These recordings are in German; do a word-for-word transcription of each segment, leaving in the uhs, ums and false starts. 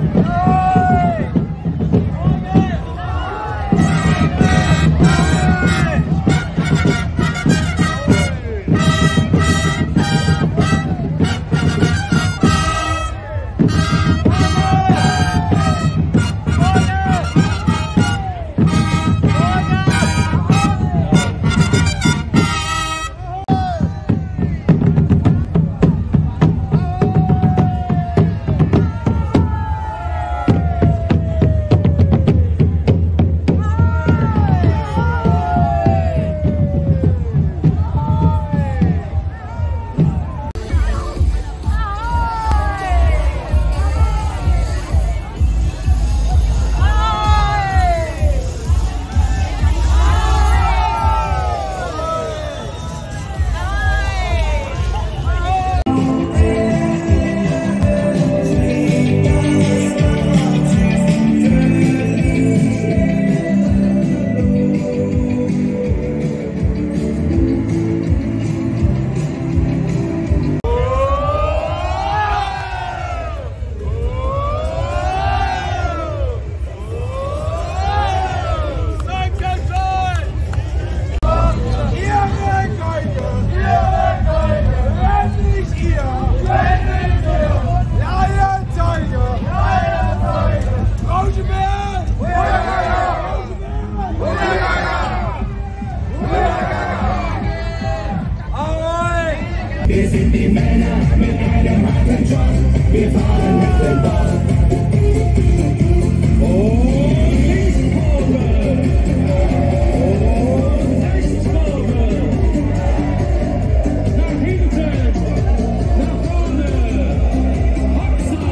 Wir sind die Männer mit einem harten Job. Wir fahren mit dem Boss. Und Linkskurve. Und Rechtskurve. Nach hinten. Nach vorne. Hopsa.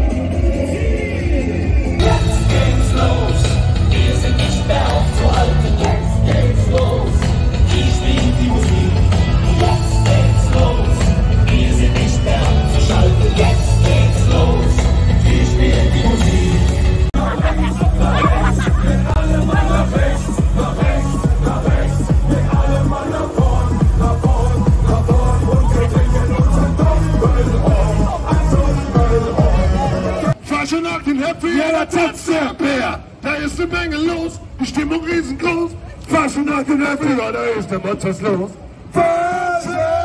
Ziel. Jetzt geht's los. Wir sind nicht mehr aufzuhalten. Jetzt geht's los. Hier spielt die Musik. Jetzt geht's los. Wir sind nicht mehr abzuschalten. Jetzt geht's los. Hier spielt die Musik. Mit allem Mann nach rechts, nach rechts, nach rechts. Mit allem Mann nach vorn, nach vorn, nach vorn. Und wir trinken uns ein Doppelhorn, ein Doppelhorn. Faschonacht in Happy, ja, da tanzt der Bär. Da ist eine Menge los, die Stimmung riesengroß. Faschonacht in Happy, ja, da ist der Monsters los. Faschonacht!